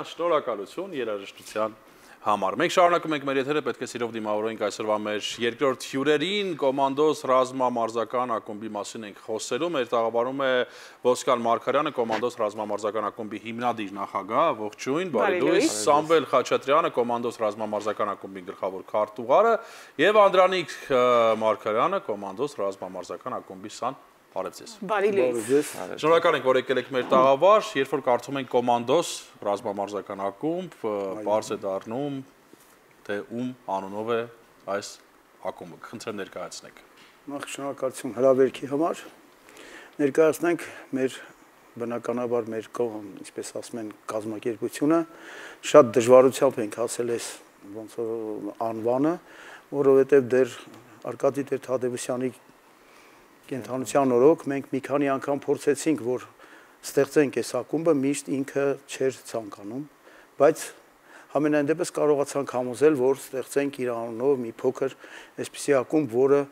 Շնորհակալություն երաժշտության համար։ Մենք շարունակում ենք մեր եթերը, պետք է սիրով դիմավորենք այսօրվա մեր երկրորդ հյուրերին, Կոմանդոս ռազմամարզական ակումբի մասին ենք խոսելու։ Մեր տաղավարում է Ոսկան Մարգարյանը, Կոմանդոս ռազմամարզական ակումբի հիմնադիր նախագահ, ողջույն, բարի լույս, Սամվել Խաչատրյանը, Կոմանդոս ռազմամարզական ակումբի գլխավոր քարտուղարը եւ Անդրանիկ Մարգարյանը, Կոմանդոս ռազմամարզական ակումբի սան Բարև ձեզ։ Բարի լույս։ Շնորհակալ ենք, որ եկել եք մեր տաղավար, երբ որ կարդում ենք Կոմանդոս ռազմամարզական ակումբ, բարձ է դառնում, թե ում անունով է այս ակումբը, խնդրեմ ներկայացնեք։ Նախ շնորհակալություն հրավերքի համար։ Ներկայացնենք մեր բնականաբար մեր կողմ, ինչպես ասում են, կազմակերպությունը, շատ դժվարությամբ ենք հասել այս ոնց որ անվանը, որովհետև դեռ Արկադի Թադևոսյանի կենթանության օրոք մենք մի քանի անգամ փորձեցինք, որ ստեղծենք այս ակումբը, միշտ ինքը չէր ցանկանում, բայց համենայն դեպս կարողացանք համոզել, որ ստեղծենք իր անունով մի փոքր այսպիսի ակումբ, որը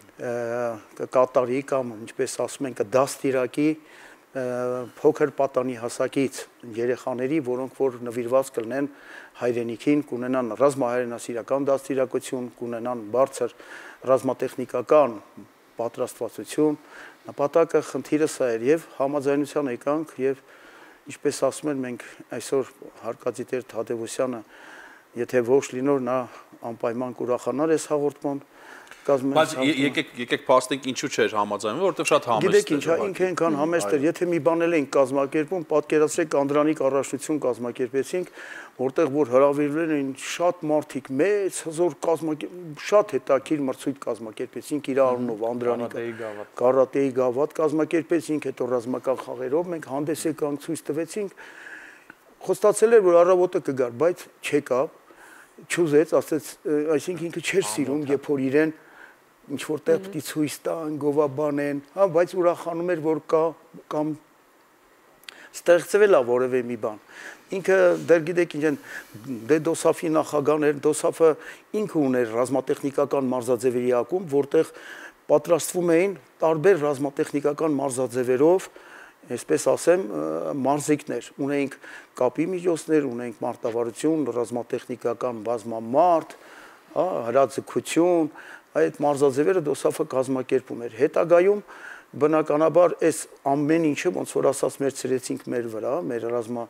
կկատարի կամ ինչպես ասում են, կդաստիարակի փոքր պատանի հասակից երեխաների, որոնք որ նվիրված կլինեն հայրենիքին, կունենան ռազմահայրենասիրական դաստիարակություն, կունենան բարձր ռազմատեխնիկական պատրաստվածություն, նպատակը խնդիրը սա էր եւ համաձայնության եկանք եւ ինչպես ասում են մենք այսօր Արկադի Թադևոսյանը եթե ողջ լինոր նա անպայման կուրախանար այս հաղորդման Բայց եկեք փաստենք ինչու չէր համաձայնվում, որովհետև շատ համեստ էր։ Գիտեք ինչա, ինքը այնքան համեստ էր, եթե մի բան էլ ենք կազմակերպում, պատկերացրեք Անդրանիկ առաջնություն կազմակերպեցինք, որտեղ որ հրավիրվել էին շատ մարդիկ, մեծ հզոր շատ հետաքրքիր մրցույթ կազմակերպեցինք իր առումով Անդրանիկը։ Կարատեի գավաթ կազմակերպեցինք, հետո ռազմական խաղերով մենք հանդես եկանք, ցույց տվեցինք։ Խոստացել էր, որ առավոտը կգար, բայց չեկավ, չուզեց, ասեց, այսինքն ինքը չէր սիրում, երբ որ իրեն ինչ որտեղ պիտի ցույց տան, գովաբանեն, հա, բայց ուրախանում էր, որ կա կամ ստեղծվել է որևէ մի բան։ Ինքը դեռ գիտեք ինչ են, դե Դոսաֆի նախագահն էր, Դոսաֆը ինքը ուներ ռազմատեխնիկական մարզաձևերի ակումբ, որտեղ պատրաստվում էին տարբեր ռազմատեխնիկական մարզաձևերով, այսպես ասեմ, մարզիկներ, ունեինք կապի միջոցներ, ունեինք մարտավարություն, ռազմատեխնիկական բազմամարդ, հա, հրաձգություն, այդ մարզաձևերը Դոսաֆը կազմակերպում էր։ Հետագայում բնականաբար այս ամեն ինչը ոնց որ ասած մերցրեցինք մեր վրա, մեր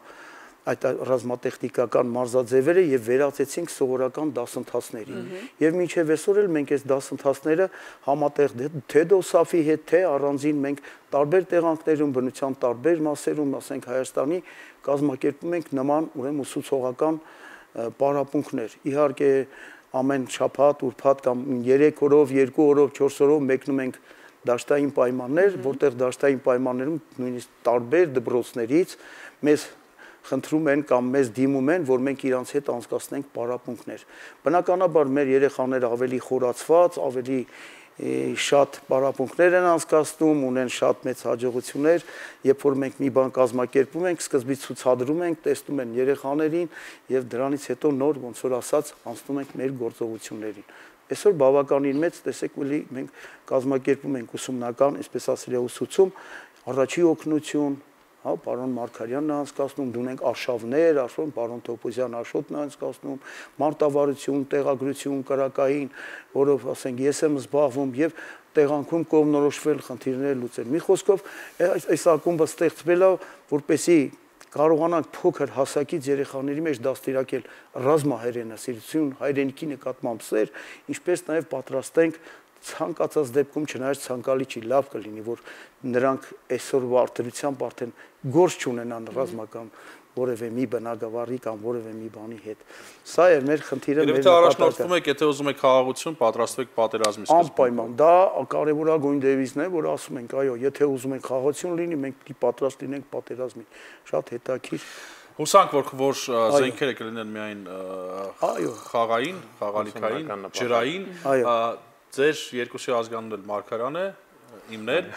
ռազմատեխնիկական մարզաձևերը եւ վերածեցինք սովորական դասընթացների։ Եվ մինչեւ այսօր էլ մենք այս դասընթացները համատեղ թե Դոսաֆի հետ, թե առանձին մենք տարբեր տեղանքներում, բնության տարբեր մասերում, ասենք Հայաստանի կազմակերպում ենք նման ուրեմն ուսուցողական պարապմունքներ։ Իհարկե ամեն շաբաթ, ուրբաթ կամ 3 օրով, 2 օրով, 4 օրով մեկնում ենք դաշտային պայմաններ, որտեղ դաշտային պայմաններում նույնիսկ տարբեր դպրոցներից մեզ խնդրում են կամ մեզ դիմում են, որ մենք իրանց հետ անցկացնենք պարապմունքներ։ Բնականաբար մեր երեխաները ավելի խորացված, ավելի շատ պարապմունքներ են անցկացնում, ունեն շատ մեծ հաջողություններ, երբ որ մենք մի բան կազմակերպում ենք, սկզբից ցուցադրում ենք, տեսնում են երեխաներին եւ դրանից հետո նոր ոնց որ ասած անցնում ենք մեր գործողություններին։ Այսօր բավականին մեծ, տեսեք, ուլի մենք կազմակերպում ենք ուսումնական, այսպես ասել է ուսուցում, առաջի օգնություն, հա, պարոն Մարգարյանն է անցկացնում, դունենք արշավներ, արշավ, պարոն Թոփոզյան Աշոտն է անցկացնում, մարտավարություն, տեղագրություն, կրակային, որով ասենք ես եմ զբաղվում եւ տեղանքում կողմնորոշվել խնդիրներ լուծել։ Մի խոսքով այս ակումբը ստեղծվել է, որպեսզի կարողանանք փոքր հասակից երեխաների մեջ դաստիարակել ռազմահայրենասիրություն, հայրենիքի նկատմամբ սեր, ինչպես նաեւ պատրաստենք ցանկացած դեպքում չնայած ցանկալի չի, լավ կլինի, որ նրանք այսօրվա արտադրությամբ արդեն գործ չունենան ռազմական որևէ մի բնակավարի կամ որևէ մի բանի հետ։ Սա էր մեր խնդիրը, մեր նպատակը։ Եթե առաջնորդվում եք, եթե ուզում եք խաղաղություն, պատրաստվեք պատերազմի սկզբում։ Անպայման, դա կարևորագույն դեվիզն է, որ ասում ենք, այո, եթե ուզում ենք խաղաղություն լինի, մենք պիտի պատրաստ լինենք պատերազմին։ Շատ հետաքրքիր։ Հուսանք, որ զենքերը կլինեն միայն խաղային, խաղալիքային, ջրային, ձեր երկուսի ազգանունն էլ Մարգարյան է, իմն էլ,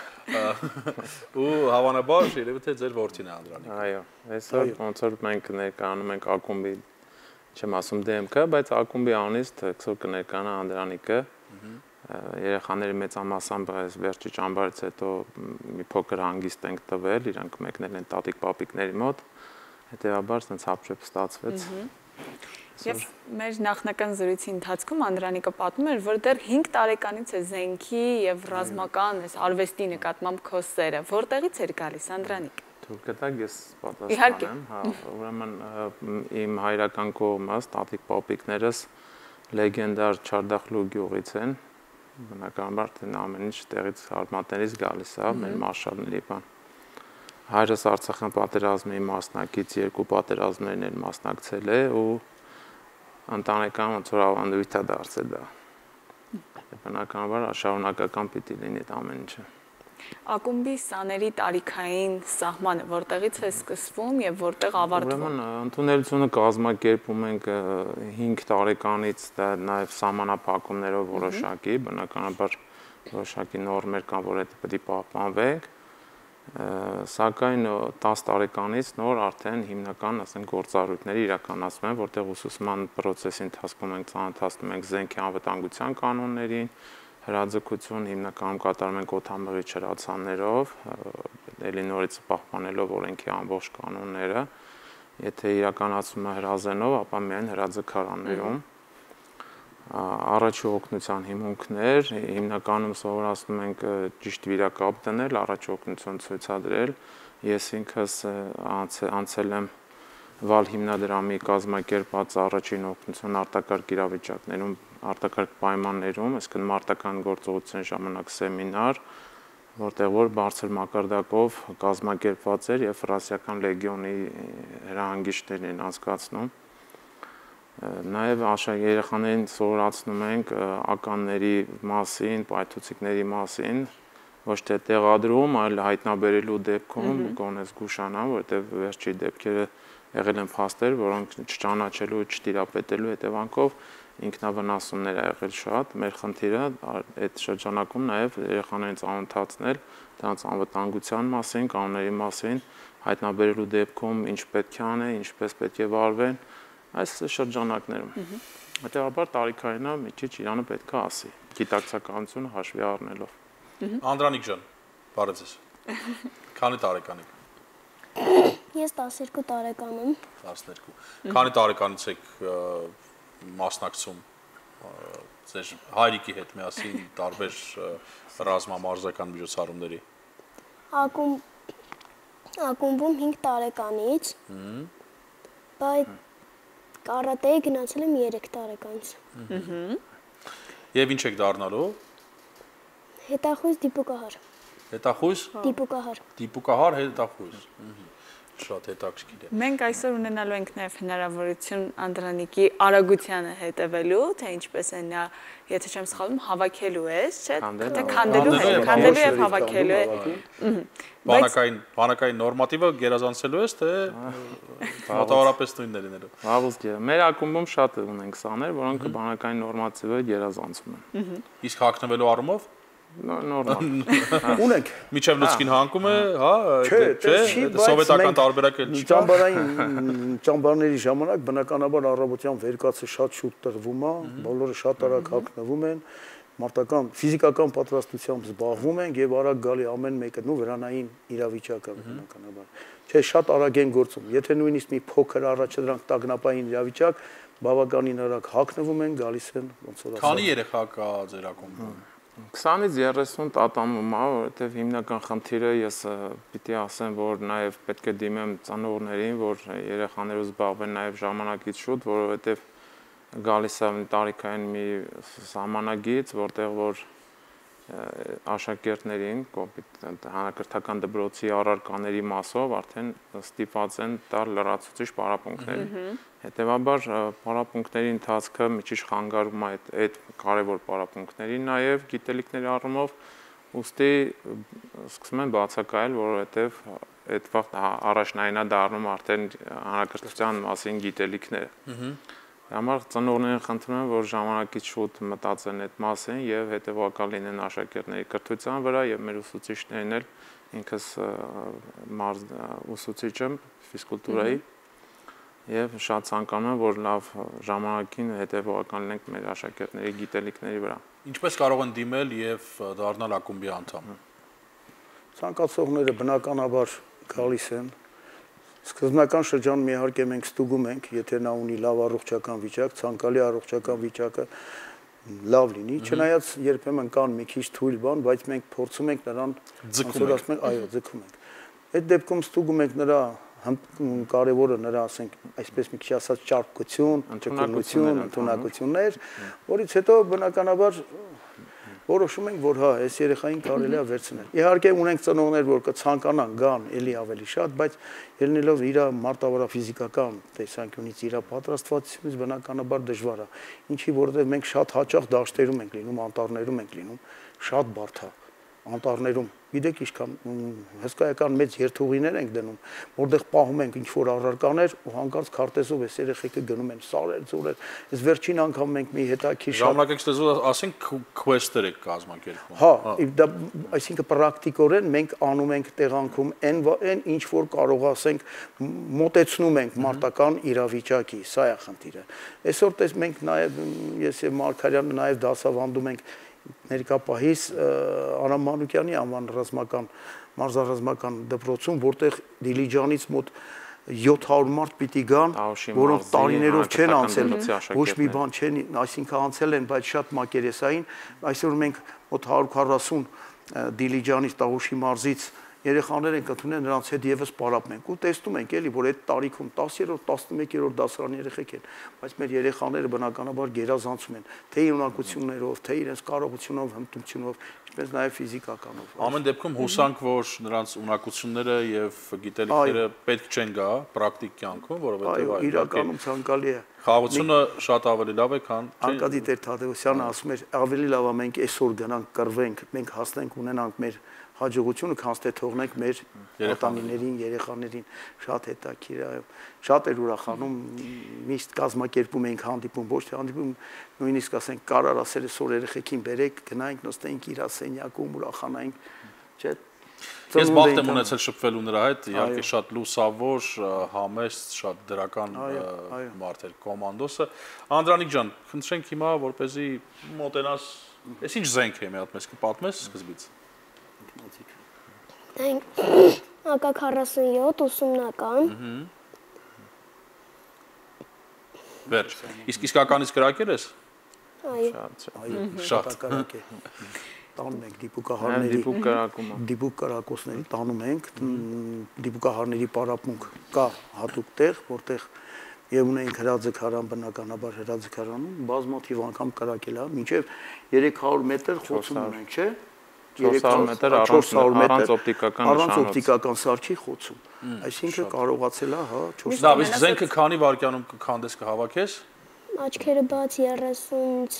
ու հավանաբար երևի թե ձեր որդին է Անդրանիկը։ Այո, այսօր ոնց որ մենք ներկայանում ենք ակումբի, չեմ ասում DMK, բայց ակումբի անունից այսօր կներկանա Անդրանիկը, երեխաների մեծամասամբ այս վերջի ճամբարից հետո մի փոքր հանգիստ ենք տվել, իրանք մեկնել են տատիկ պապիկների մոտ, Հետևաբար ցենց հապշեպ ստացվեց։ Եվ մեր նախնական զրույցի ընթացքում Անդրանիկը պատմում էր, որ դեռ 5 տարեկանից է զենքի եւ ռազմական արվեստի նկատմամբ քո սերը։ Որտեղից էր գալիս Անդրանիկ։ Թույլ կտակ ես պատասխանեմ, հա, ուրեմն իմ հայրական կողմս, տատիկ պապիկներս լեգենդար Չարդախլու գյուղից են, բնականաբար թե ամեն ինչ տեղից արմատներից գալիս է, մեր մարշալների բան։ Հայրս Արցախյան պատերազմի մասնակից, 2 պատերազմներն են մասնակցել է ու ընտանեկան ոնց որ ավանդույթ է դարձել դա։ Բնականաբար շարունակական պիտի լինի այդ ամեն ինչը։ Ակումբի սաների տարիքային սահմանը որտեղից է սկսվում եւ որտեղ ավարտվում։ Ուրեմն ընդունելությունը կազմակերպում ենք 5 տարեկանից, դա նաեւ սահմանափակումներով որոշակի, բնականաբար որոշակի նորմեր կան, որ այդ պետք է պահպանվենք, սակայն 10 տարեկանից նոր արդեն հիմնական, ասենք, գործառույթները իրականացվում են, որտեղ ուսուցման process-ի ընթացքում ենք ծանոթացնում ենք զենքի անվտանգության կանոններին, հրաձգություն հիմնականում կատարում ենք օդամղի չրացաններով, ելի նորից պահպանելով օրենքի ամբողջ կանոնները, եթե իրականացվում է հրազենով, ապա միայն հրաձգարաններում։ Առաջի օգնության հիմունքներ, հիմնականում սովորացնում ենք ճիշտ վիրակապ դնել, առաջի օգնություն ցույցադրել։ Ես ինքս անցել եմ Վալ հիմնադրամի կազմակերպած առաջին օգնություն արտակարգ իրավիճակներում, արտակարգ պայմաններում, այսինքն մարտական գործողության ժամանակ սեմինար, որտեղ որ բարձր մակարդակով կազմակերպված էր եւ ֆրանսիական լեգիոնի հրահանգիչներն են անցկացնում։ Նաև երեխաներին սովորացնում ենք ականների մասին, պայթուցիկների մասին, ոչ թե տեղադրում, այլ հայտնաբերելու դեպքում գոնե զգուշանան, որովհետև վերջի դեպքերը եղել են փաստեր, որոնք չճանաչելու, չտիրապետելու հետևանքով ինքնավնասումներ ա եղել շատ։ Մեր խնդիրը այդ շրջանակում նաև երեխաներին ծանոթացնել դրանց անվտանգության մասին, կանոնների մասին, հայտնաբերելու դեպքում ինչ պետք է անել, ինչպես պետք է վարվեն այս շրջանակներում։ Հետևաբար տարիքայինը մի քիչ Իրանը պետք է ասի, գիտակցականությունը հաշվի առնելով։ Անդրանիկ ջան, բարև ձեզ։ Քանի տարեկան եք։ Ես 12 տարեկան եմ։ 12։ Քանի տարեկանից եք մասնակցում ձեր հայրիկի հետ միասին տարբեր ռազմամարզական միջոցառումների։ Ակումբում 5 տարեկանից։ Բայց կարատեի գնացել եմ 3 տարեկանից։ Եվ ինչ եք դառնալու։ Հետախույզ դիպուկահար։ Հետախույզ։ Դիպուկահար։ Դիպուկահար հետախույզ։ Շատ հետաքրքիր է։ Մենք այսօր ունենալու ենք նաև հնարավորություն Անդրանիկի արագությանը հետևելու, թե ինչպես է նա, եթե չեմ սխալվում, հավաքելու է, չէ՞, թե քանդելու եւ հավաքելու է։ Բանակային նորմատիվը գերազանցելու ես, թե մոտավորապես նույնն է լինելու։ Հավուս ջան, մեր ակումբում շատ ունենք սաներ, որոնք բանակային նորմատիվը գերազանցում են։ Իսկ հագնվելու առումով նորմալ։ Ունենք։ Միջև լուցկին հանգում է, հա, չէ, սովետական տարբերակ էլ չկա։ Ճամբարների ժամանակ բնականաբար առավոտյան վերկացը շատ շուտ տրվում է, բոլորը շատ արագ հագնվում են, մարտական ֆիզիկական պատրաստությամբ զբաղվում են եւ արագ գալի ամեն մեկը նու վրանային իրավիճակը բնականաբար։ Չէ, շատ արագ են գործում։ Եթե նույնիսկ մի փոքր առաջ դրանք տագնապային իրավիճակ, բավականին արագ հագնվում են, գալիս են ոնց որ ասած։ Քանի երեխա կա ձեր ակումբում։ 20-ից 30 տատանում է, որովհետև հիմնական խնդիրը ես պիտի ասեմ, որ նաև պետք է դիմեմ ծնողներին, որ երեխաները զբաղվեն նաև ժամանակից շուտ, որովհետև գալիս է տարիքային մի սահմանագիծ, որտեղ որ աշակերտներին հանրակրթական դպրոցի առարկաների մասով արդեն ստիպված են տալ լրացուցիչ պարապմունքներ։ Հետևաբար պարապմունքների ընթացքը մի քիչ խանգարում է այդ կարևոր պարապմունքներին, նաև գիտելիքների առումով, ուստի սկսում են բացակայել, որովհետև այդ վաղ առաջնային է դառնում արդեն հանրակրթության մասին գիտելիքները։ Համար ծնողներին խնդրում եմ, որ ժամանակից շուտ մտածեն այդ մասին եւ հետեւական լինեն աշակերտների կրթության վրա եւ մեր ուսուցիչներն էլ ինքս ուսուցիչ եմ ֆիզկուլտուրայի եւ շատ ցանկանում եմ, որ լավ ժամանակին հետեւական լինենք մեր աշակերտների գիտելիքների վրա։ Ինչպես կարող են դիմել եւ դառնալ ակումբի անդամ։ Ցանկացողները բնականաբար գալիս են Սկզբնական շրջանում իհարկե մենք ստուգում ենք, եթե նա ունի լավ առողջական վիճակ, ցանկալի առողջական վիճակը լավ լինի, չնայած երբեմն կան մի քիչ թույլ բան, բայց մենք փորձում ենք նրան ձգում ենք, այո, ձգում ենք։ Այդ դեպքում ստուգում ենք նրա կարևորը նրա, ասենք, այսպես մի քիչ ասած ճարպկություն, ճկունություն, ընդունակություններ, որից հետո բնականաբար որոշում ենք, որ հա, այս երեխային կարելի է վերցնել։ Իհարկե ունենք ծնողներ, որ կցանկանան գան էլի ավելի շատ, բայց ելնելով իր մարտավարաֆիզիկական տեսանկյունից, իր պատրաստվածությունից բնականաբար դժվար է։ Ինչի որովհետև մենք շատ հաճախ դաշտերում ենք լինում, անտառներում ենք լինում, շատ բարդ է անտառներում։ Գիտեք ինչքան հսկայական մեծ երթուղիներ ենք դնում, որտեղ պահում ենք ինչ-որ առարկաներ ու հանկարծ քարտեզով էս երեխեքը գնում են սարեր, ձորեր։ Այս վերջին անգամ մենք մի հետաքրքիր ժամանակակից լեզվով ասենք quest-եր եք կազմակերպում։ Հա, դա այսինքն պրակտիկորեն մենք անում ենք տեղանքում այն ինչ որ կարող ասենք մոտեցնում ենք մարտական իրավիճակի, սա է խնդիրը։ Այսօր տես մենք նաև ես եւ Մարգարյանը նաև դասավանդում ենք ներկապահիս Արամ Մանուկյանի անվան մարզարազմական դպրոցում, որտեղ Դիլիջանից մոտ 700 մարդ պիտի գան, որոնք տարիներով չեն անցել, ոչ մի բան չեն, այսինքն անցել են, բայց շատ մակերեսային, այսօր մենք մոտ 140 Դիլիջանից Տավուշի մարզից երեխաներ ենք ընդունել, նրանց հետ եւս պարապում ենք ու տեսնում ենք էլի, որ այդ տարիքում 10-րդ, 11-րդ դասարանի երեխեք են, բայց մեր երեխաները բնականաբար գերազանցում են, թե ունակություններով, թե իրենց կարողությունով, հմտությունով, ինչպես նաեւ ֆիզիկականով։ Ամեն դեպքում հուսանք, որ նրանց ունակությունները եւ գիտելիքները պետք չեն գա պրակտիկ կյանքում, որովհետեւ այո, իրականում ցանկալի է։ Խաղաղությունը շատ ավելի լավ է, քան Անկադի Տեր Թադևոսյանը ասում էր, ավելի լավ է մենք այսօր գնանք կռվենք, մենք հասնենք ունենանք մեր հաջողությունը, քան թե թողնենք մեր պատանիներին, երեխաներին, շատ հետաքրքիր է, շատ էր ուրախանում, միշտ կազմակերպում էինք հանդիպում, ոչ թե հանդիպում, նույնիսկ ասենք կարար ասել այսօր երեխեքին բերեք, գնայինք, նստեինք իր սենյակում, ուրախանայինք, չէ՞։ Ես բախտ եմ ունեցել շփվելու նրա հետ, իհարկե շատ լուսավոր, համեստ, շատ դրական մարդ էր կոմանդոսը։ Անդրանիկ ջան, խնդրենք հիմա, որպեսզի մոտենաս, այս ինչ զենք է մի հատ մեզ կպատմես սկզբից։ AK-47 ուսումնական։ Վերջ, իսկ իսկականից կրակել ես։ Այո։ Շատ կրակ է։ Տանում ենք դիպուկ կրակոցների տանում ենք, դիպուկահարների պարապմունք կա հատուկ տեղ, որտեղ եւ ունենք հրաձգարան, բնականաբար հրաձգարանում բազմաթիվ անգամ կրակել է, մինչեւ 300 մետր խոցում ունենք, չէ՞։ 400 մետր առանց օպտիկական սարքի խոցում։ Այսինքն կարողացել է, հա, 400։ Լավ, իսկ զենքը քանի վայրկյանում կքանդես կհավաքես։ Աչքերը բաց 30-ից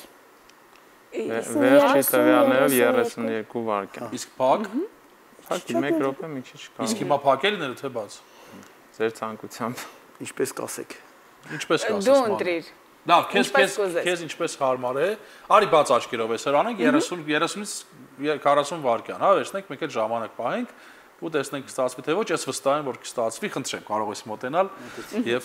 վերջի տվյալներով 32 վայրկյան։ Իսկ փակ։ 1 րոպե մի քիչ կա։ Իսկ հիմա փակելն է թե բաց։ Ձեր ցանկությամբ։ Ինչպես կասեք։ Ինչպես կասես։ Դու ընտրիր։ Լավ, քեզ ինչպես հարմար է։ Արի բաց աչքերով էսեր անենք 30-ից 40 վայրկյան, հա, վերցնենք, մեկ էլ ժամանակ պահենք ու տեսնենք կստացվի թե ոչ, ես վստահ եմ, որ կստացվի, խնդրեմ, կարող ես մոտենալ եւ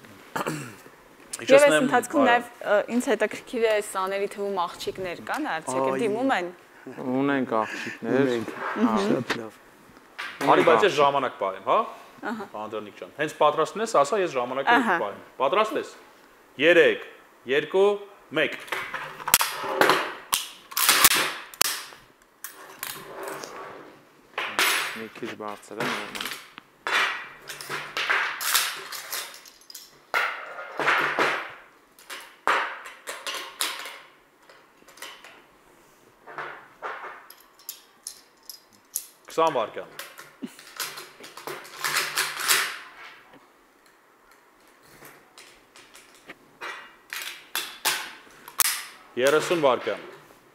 Եվ այս ընթացքում նաև ինձ հետաքրքիր է սաների թվում աղջիկներ կան, արդյոք դիմում են։ Ունենք աղջիկներ։ Շատ լավ։ Արի բայց ես ժամանակ պահեմ, հա։ Անդրանիկ ջան, հենց պատրաստն ես, ասա ես ժամանակը պահեմ։ Պատրաստ ես։ 3, 2, 1 Մի քիչ բարձր է նորմալ։ Քսան վայրկյան։ Երեսուն վայրկյան։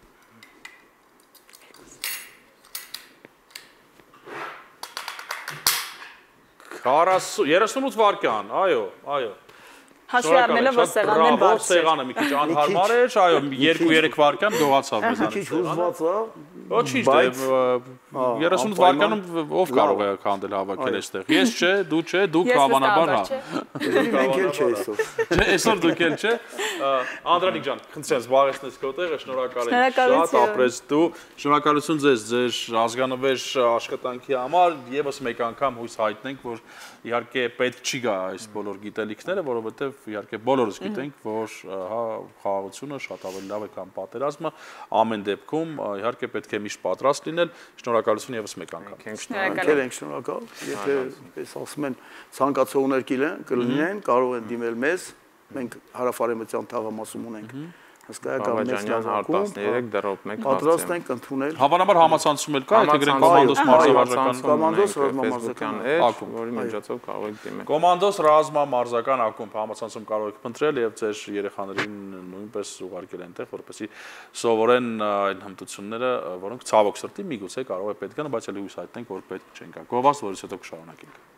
38 վայրկյան, այո, այո։ Հաշվի առնելով որ սեղանն բարձր։ Սեղանը մի քիչ անհարմար էր, այո, 2-3 վայրկյան գողացավ մեզանից։ Մի քիչ հուզված է, Ոչինչ, 30 վարկանում ով կարող է քանդել հավաքել այստեղ։ Ես չէ, դու չէ, դուք հավանաբար հա։ Մենք էլ չէ այսօր։ Չէ, այսօր դուք էլ չէ։ Անդրանիկ ջան, խնդրեմ զբաղեցնես քո տեղը, շնորհակալ եմ շատ, ապրես դու։ Շնորհակալություն ձեզ ձեր ազգանվեր աշխատանքի համար, եւս մեկ անգամ հույս հայտնենք, որ իհարկե պետք չի գա այս բոլոր գիտելիքները, որովհետեւ իհարկե բոլորս գիտենք, որ հա խաղաղությունը շատ ավելի լավ է, քան պատերազմը, ամեն դեպքում իհարկե պետք է միշտ պատրաստ լինել։ Շնորհակալություն եւս մեկ անգամ։ Շնորհակալ։ Եթե այս ասում են ցանկացողներ կլինեն, կարող են դիմել մեզ, մենք հարավարեմտյան թաղամասում ունենք հսկայական մեծ Արտասներեք դրոպ մեկ պատրաստ ենք ընդունել։ Հավանաբար համացանցում էլ կա, եթե գրենք կոմանդոս մարզավարժական կոմանդոս ռազմամարզական ակումբ, որի միջոցով կարող եք դիմել։ Կոմանդոս ռազմամարզական ակումբ համացանցում կարող եք փնտրել եւ ձեր երեխաներին նույնպես ուղարկել այնտեղ, որպեսզի սովորեն այն հմտությունները, որոնք ցավոք սրտի միգուցե կարող է պետք գան, բայց ելի հույս հայտնենք, որ պետք չեն գա։ Գովաս, որից հետո կշարունակենք։